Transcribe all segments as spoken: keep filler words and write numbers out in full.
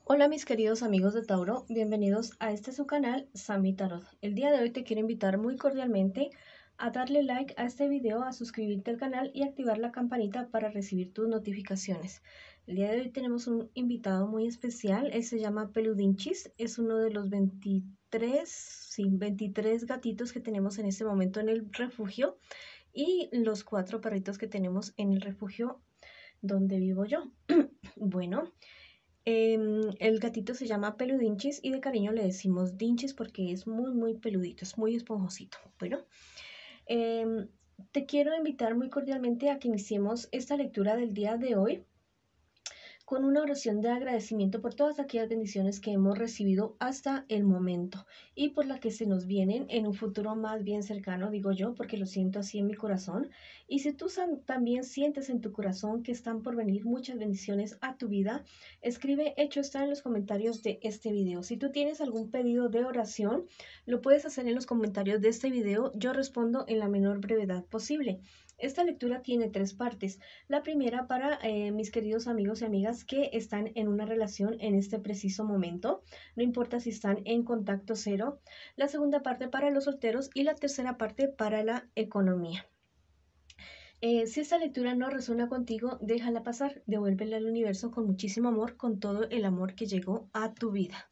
Hola mis queridos amigos de Tauro, bienvenidos a este su canal Sami Tarot. El día de hoy te quiero invitar muy cordialmente a darle like a este video, a suscribirte al canal y activar la campanita para recibir tus notificaciones. El día de hoy tenemos un invitado muy especial, él se llama Peludinchis, es uno de los veintitrés, sí, veintitrés gatitos que tenemos en este momento en el refugio y los cuatro perritos que tenemos en el refugio donde vivo yo. Bueno. Em, el gatito se llama Peludinchis y de cariño le decimos Dinchis porque es muy, muy peludito, es muy esponjosito. Bueno, em, te quiero invitar muy cordialmente a que iniciemos esta lectura del día de hoy con una oración de agradecimiento por todas aquellas bendiciones que hemos recibido hasta el momento y por las que se nos vienen en un futuro más bien cercano, digo yo, porque lo siento así en mi corazón. Y si tú también sientes en tu corazón que están por venir muchas bendiciones a tu vida, escribe hecho está en los comentarios de este video. Si tú tienes algún pedido de oración, lo puedes hacer en los comentarios de este video. Yo respondo en la menor brevedad posible. Esta lectura tiene tres partes. La primera para eh, mis queridos amigos y amigas que están en una relación en este preciso momento, no importa si están en contacto cero. La segunda parte para los solteros y la tercera parte para la economía. Eh, si esta lectura no resuena contigo, déjala pasar, devuélvela al universo con muchísimo amor, con todo el amor que llegó a tu vida.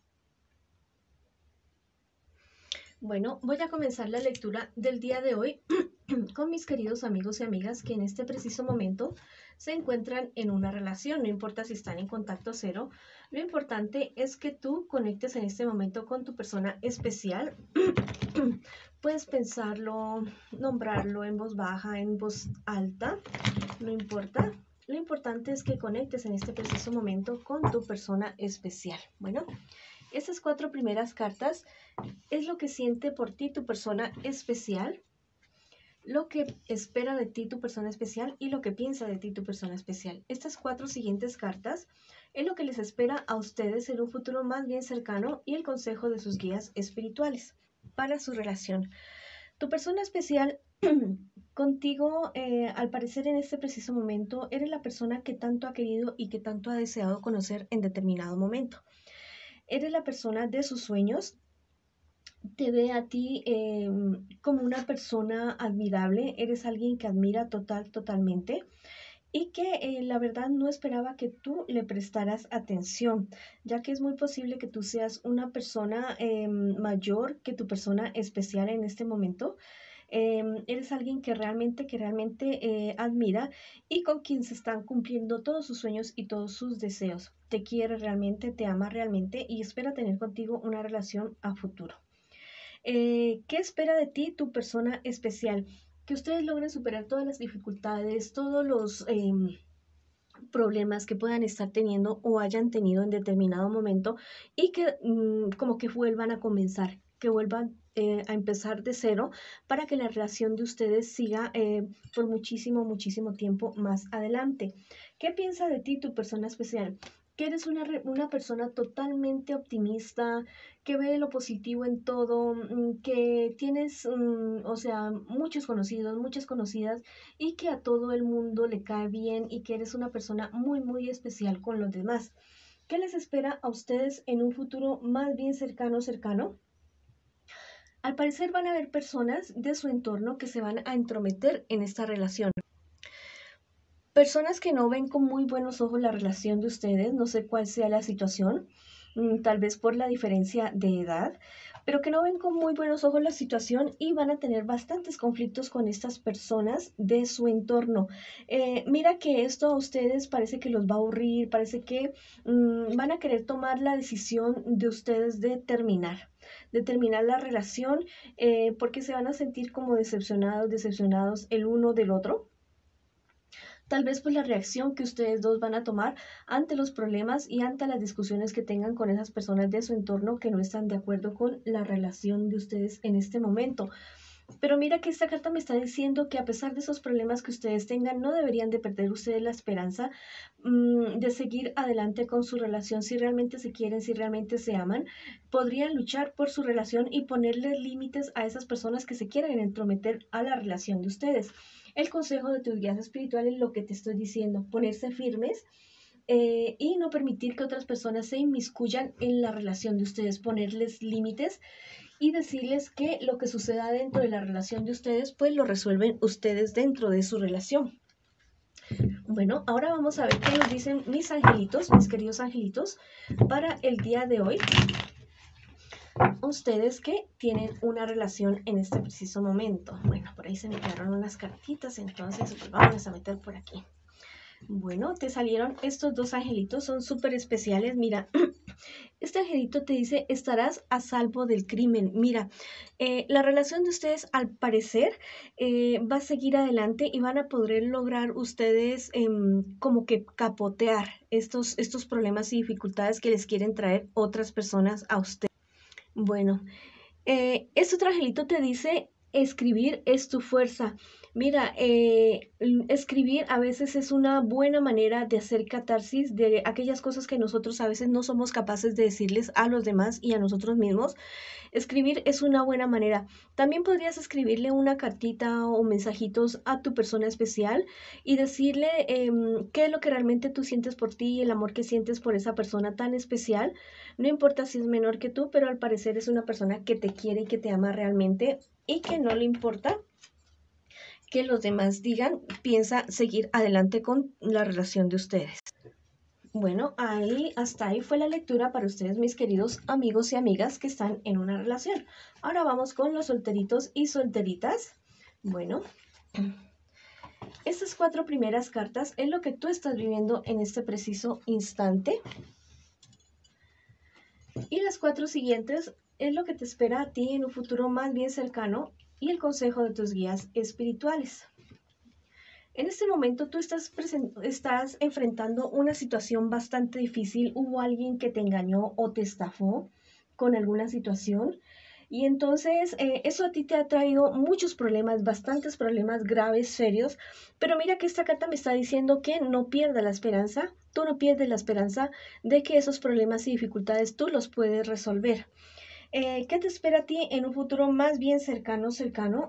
Bueno, voy a comenzar la lectura del día de hoy con mis queridos amigos y amigas que en este preciso momento se encuentran en una relación, no importa si están en contacto cero, lo importante es que tú conectes en este momento con tu persona especial. Puedes pensarlo, nombrarlo en voz baja, en voz alta, no importa. Lo importante es que conectes en este preciso momento con tu persona especial. Bueno, estas cuatro primeras cartas es lo que siente por ti tu persona especial, lo que espera de ti tu persona especial y lo que piensa de ti tu persona especial. Estas cuatro siguientes cartas es lo que les espera a ustedes en un futuro más bien cercano y el consejo de sus guías espirituales para su relación. Tu persona especial contigo, eh, al parecer en este preciso momento, eres la persona que tanto ha querido y que tanto ha deseado conocer en determinado momento. Eres la persona de sus sueños. Te ve a ti eh, como una persona admirable, eres alguien que admira total, totalmente y que eh, la verdad no esperaba que tú le prestaras atención, ya que es muy posible que tú seas una persona eh, mayor que tu persona especial en este momento. Eh, eres alguien que realmente, que realmente eh, admira y con quien se están cumpliendo todos sus sueños y todos sus deseos. Te quiere realmente, te ama realmente y espera tener contigo una relación a futuro. Eh, ¿qué espera de ti tu persona especial? Que ustedes logren superar todas las dificultades, todos los eh, problemas que puedan estar teniendo o hayan tenido en determinado momento y que mmm, como que vuelvan a comenzar, que vuelvan eh, a empezar de cero para que la relación de ustedes siga eh, por muchísimo, muchísimo tiempo más adelante. ¿Qué piensa de ti tu persona especial? Que eres una, una persona totalmente optimista, que ve lo positivo en todo, que tienes, um, o sea, muchos conocidos, muchas conocidas y que a todo el mundo le cae bien y que eres una persona muy, muy especial con los demás. ¿Qué les espera a ustedes en un futuro más bien cercano, cercano? Al parecer van a haber personas de su entorno que se van a entrometer en esta relación. Personas que no ven con muy buenos ojos la relación de ustedes, no sé cuál sea la situación, tal vez por la diferencia de edad, pero que no ven con muy buenos ojos la situación y van a tener bastantes conflictos con estas personas de su entorno. Eh, mira que esto a ustedes parece que los va a aburrir, parece que mmm, van a querer tomar la decisión de ustedes de terminar de terminar la relación eh, porque se van a sentir como decepcionados, decepcionados el uno del otro. Tal vez por la reacción que ustedes dos van a tomar ante los problemas y ante las discusiones que tengan con esas personas de su entorno que no están de acuerdo con la relación de ustedes en este momento. Pero mira que esta carta me está diciendo que a pesar de esos problemas que ustedes tengan, no deberían de perder ustedes la esperanza mmm, de seguir adelante con su relación. Si realmente se quieren, si realmente se aman, podrían luchar por su relación y ponerle límites a esas personas que se quieren entrometer a la relación de ustedes. El consejo de tus guías espirituales es lo que te estoy diciendo, ponerse firmes eh, y no permitir que otras personas se inmiscuyan en la relación de ustedes, ponerles límites y decirles que lo que suceda dentro de la relación de ustedes, pues lo resuelven ustedes dentro de su relación. Bueno, ahora vamos a ver qué nos dicen mis angelitos, mis queridos angelitos, para el día de hoy. Ustedes que tienen una relación en este preciso momento. Bueno, por ahí se me quedaron unas cartitas, entonces pues vamos a meter por aquí. Bueno, te salieron estos dos angelitos, son súper especiales. Mira, este angelito te dice, estarás a salvo del crimen. Mira, eh, la relación de ustedes al parecer eh, va a seguir adelante y van a poder lograr ustedes eh, como que capotear estos, estos problemas y dificultades que les quieren traer otras personas a ustedes. Bueno, eh, este otro angelito te dice, escribir es tu fuerza. Mira, eh, escribir a veces es una buena manera de hacer catarsis de aquellas cosas que nosotros a veces no somos capaces de decirles a los demás y a nosotros mismos. Escribir es una buena manera. También podrías escribirle una cartita o mensajitos a tu persona especial y decirle eh, qué es lo que realmente tú sientes por ti y el amor que sientes por esa persona tan especial. No importa si es menor que tú, pero al parecer es una persona que te quiere y que te ama realmente y que no le importa que los demás digan, piensa seguir adelante con la relación de ustedes. Bueno, ahí, hasta ahí fue la lectura para ustedes, mis queridos amigos y amigas que están en una relación. Ahora vamos con los solteritos y solteritas. Bueno, estas cuatro primeras cartas es lo que tú estás viviendo en este preciso instante. Y las cuatro siguientes es lo que te espera a ti en un futuro más bien cercano y el consejo de tus guías espirituales. En este momento tú estás, estás enfrentando una situación bastante difícil. Hubo alguien que te engañó o te estafó con alguna situación. Y entonces eh, eso a ti te ha traído muchos problemas, bastantes problemas graves, serios. Pero mira que esta carta me está diciendo que no pierdas la esperanza. Tú no pierdes la esperanza de que esos problemas y dificultades tú los puedes resolver. Eh, ¿Qué te espera a ti en un futuro más bien cercano, cercano?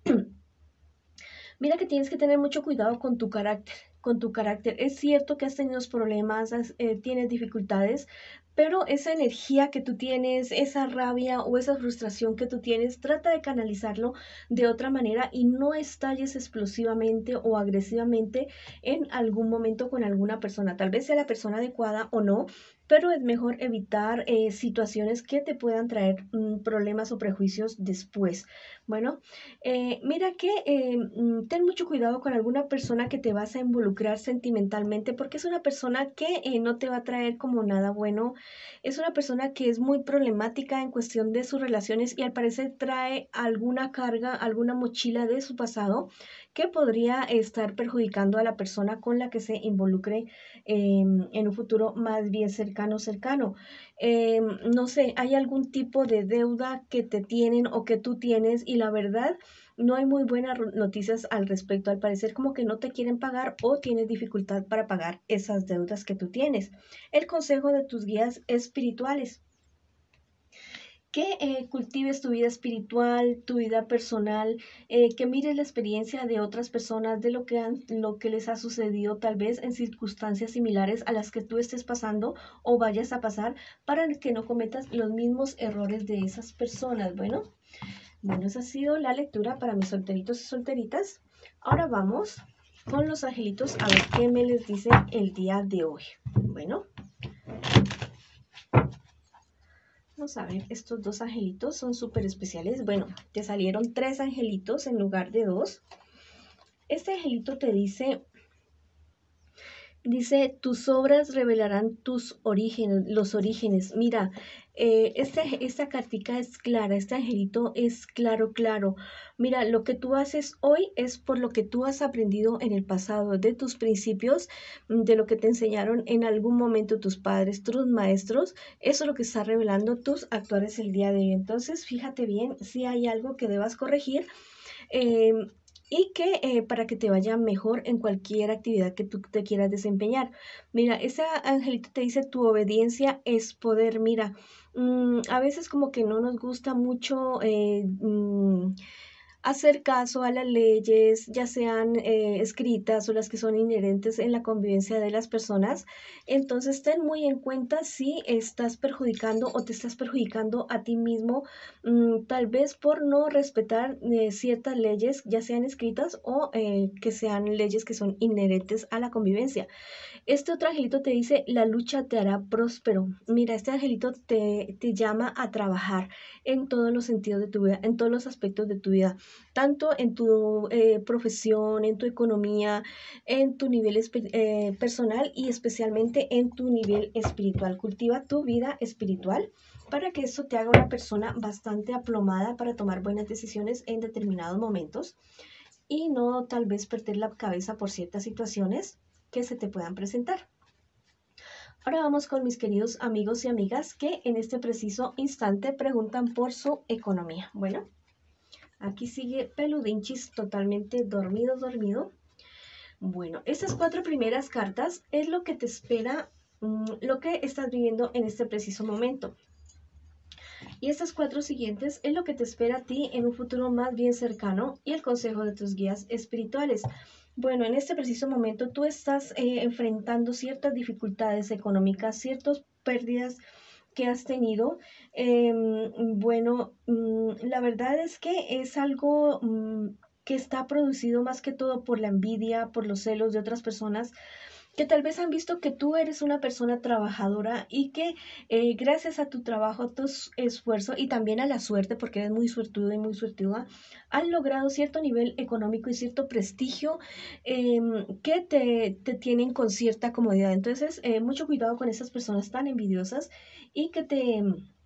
Mira que tienes que tener mucho cuidado con tu carácter, con tu carácter. Es cierto que has tenido problemas, has, eh, tienes dificultades, pero esa energía que tú tienes, esa rabia o esa frustración que tú tienes, trata de canalizarlo de otra manera y no estalles explosivamente o agresivamente en algún momento con alguna persona. Tal vez sea la persona adecuada o no, pero es mejor evitar eh, situaciones que te puedan traer mm, problemas o prejuicios después. Bueno, eh, mira que eh, mm, ten mucho cuidado con alguna persona que te vas a involucrar sentimentalmente porque es una persona que eh, no te va a traer como nada bueno. Es una persona que es muy problemática en cuestión de sus relaciones y al parecer trae alguna carga, alguna mochila de su pasado que podría estar perjudicando a la persona con la que se involucre eh, en un futuro más bien cercano, cercano. Eh, no sé, hay algún tipo de deuda que te tienen o que tú tienes y la verdad no hay muy buenas noticias al respecto. Al parecer como que no te quieren pagar o tienes dificultad para pagar esas deudas que tú tienes. El consejo de tus guías espirituales. Que eh, cultives tu vida espiritual, tu vida personal, eh, que mires la experiencia de otras personas, de lo que, han, lo que les ha sucedido tal vez en circunstancias similares a las que tú estés pasando o vayas a pasar para que no cometas los mismos errores de esas personas. Bueno, bueno, esa ha sido la lectura para mis solteritos y solteritas. Ahora vamos con los angelitos a ver qué me les dice el día de hoy. Bueno. Vamos a ver, estos dos angelitos son súper especiales. Bueno, te salieron tres angelitos en lugar de dos. Este angelito te dice, dice, tus obras revelarán tus orígenes, los orígenes. Mira, eh, este, esta cartica es clara, este angelito es claro, claro. Mira, lo que tú haces hoy es por lo que tú has aprendido en el pasado, de tus principios, de lo que te enseñaron en algún momento tus padres, tus maestros. Eso es lo que está revelando tus actuales el día de hoy. Entonces, fíjate bien si hay algo que debas corregir. Eh, y que eh, para que te vaya mejor en cualquier actividad que tú te quieras desempeñar. Mira, ese angelito te dice tu obediencia es poder. Mira, mmm, a veces como que no nos gusta mucho eh, mmm, hacer caso a las leyes, ya sean eh, escritas o las que son inherentes en la convivencia de las personas. Entonces, ten muy en cuenta si estás perjudicando o te estás perjudicando a ti mismo, mmm, tal vez por no respetar eh, ciertas leyes, ya sean escritas o eh, que sean leyes que son inherentes a la convivencia. Este otro angelito te dice, la lucha te hará próspero. Mira, este angelito te, te llama a trabajar en todos los sentidos de tu vida, en todos los aspectos de tu vida, tanto en tu eh, profesión, en tu economía, en tu nivel eh, personal y especialmente en tu nivel espiritual. Cultiva tu vida espiritual para que eso te haga una persona bastante aplomada para tomar buenas decisiones en determinados momentos y no tal vez perder la cabeza por ciertas situaciones que se te puedan presentar. Ahora vamos con mis queridos amigos y amigas que en este preciso instante preguntan por su economía. Bueno, aquí sigue Peludinchis totalmente dormido, dormido. Bueno, estas cuatro primeras cartas es lo que te espera, mmm, lo que estás viviendo en este preciso momento. Y estas cuatro siguientes es lo que te espera a ti en un futuro más bien cercano y el consejo de tus guías espirituales. Bueno, en este preciso momento tú estás eh, enfrentando ciertas dificultades económicas, ciertas pérdidas que has tenido. Eh, bueno, mmm, la verdad es que es algo mmm, que está producido más que todo por la envidia, por los celos de otras personas que tal vez han visto que tú eres una persona trabajadora y que eh, gracias a tu trabajo, tu esfuerzo y también a la suerte, porque eres muy suertudo y muy suertuda, han logrado cierto nivel económico y cierto prestigio eh, que te, te tienen con cierta comodidad. Entonces, eh, mucho cuidado con esas personas tan envidiosas y que te...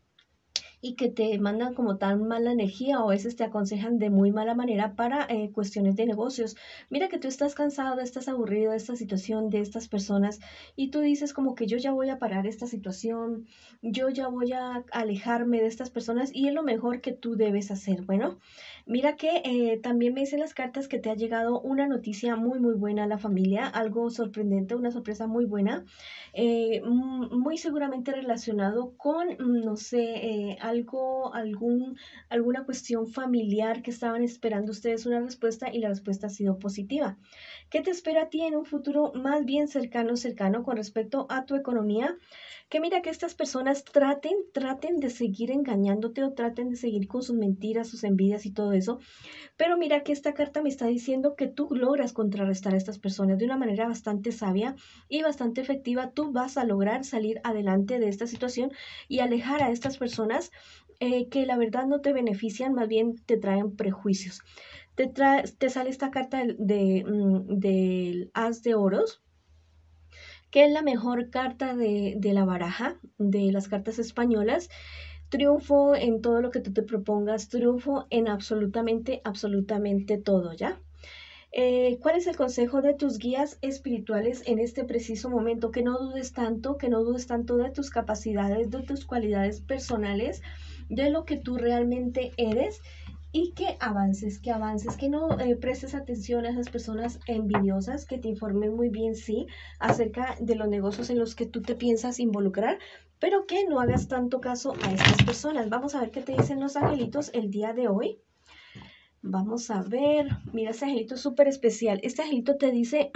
y que te mandan como tan mala energía o a veces te aconsejan de muy mala manera para eh, cuestiones de negocios. Mira que tú estás cansado, estás aburrido de esta situación, de estas personas y tú dices como que yo ya voy a parar esta situación, yo ya voy a alejarme de estas personas y es lo mejor que tú debes hacer. Bueno, mira que eh, también me dicen las cartas que te ha llegado una noticia muy muy buena a la familia, algo sorprendente, una sorpresa muy buena, eh, muy seguramente relacionado con, no sé, eh, algo, algún, alguna cuestión familiar que estaban esperando ustedes una respuesta y la respuesta ha sido positiva. ¿Qué te espera a ti en un futuro más bien cercano, cercano con respecto a tu economía? Que mira que estas personas traten, traten de seguir engañándote o traten de seguir con sus mentiras, sus envidias y todo eso. Pero mira que esta carta me está diciendo que tú logras contrarrestar a estas personas de una manera bastante sabia y bastante efectiva. Tú vas a lograr salir adelante de esta situación y alejar a estas personas eh, que la verdad no te benefician, más bien te traen prejuicios. Te, trae, te sale esta carta de, de, mm, del As de Oros, que es la mejor carta de, de la baraja, de las cartas españolas. Triunfo en todo lo que tú te propongas, triunfo en absolutamente, absolutamente todo, ¿ya? Eh, ¿Cuál es el consejo de tus guías espirituales en este preciso momento? Que no dudes tanto, que no dudes tanto de tus capacidades, de tus cualidades personales, de lo que tú realmente eres y que avances, que avances, que no eh, prestes atención a esas personas envidiosas, que te informen muy bien, sí, acerca de los negocios en los que tú te piensas involucrar, pero que no hagas tanto caso a estas personas. Vamos a ver qué te dicen los angelitos el día de hoy. Vamos a ver, mira, este angelito es súper especial. Este angelito te dice,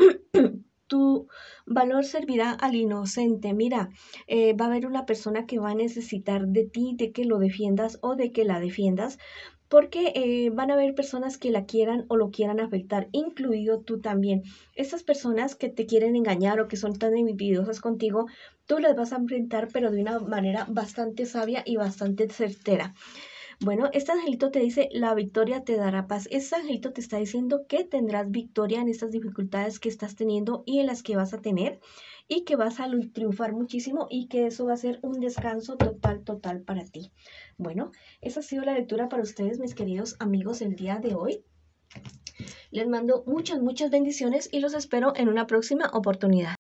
tu valor servirá al inocente. Mira, eh, va a haber una persona que va a necesitar de ti, de que lo defiendas o de que la defiendas, porque eh, van a haber personas que la quieran o lo quieran afectar, incluido tú también. Estas personas que te quieren engañar o que son tan envidiosas contigo, tú las vas a enfrentar, pero de una manera bastante sabia y bastante certera. Bueno, este angelito te dice, la victoria te dará paz. Este angelito te está diciendo que tendrás victoria en estas dificultades que estás teniendo y en las que vas a tener y que vas a triunfar muchísimo y que eso va a ser un descanso total, total para ti. Bueno, esa ha sido la lectura para ustedes, mis queridos amigos, el día de hoy. Les mando muchas, muchas bendiciones y los espero en una próxima oportunidad.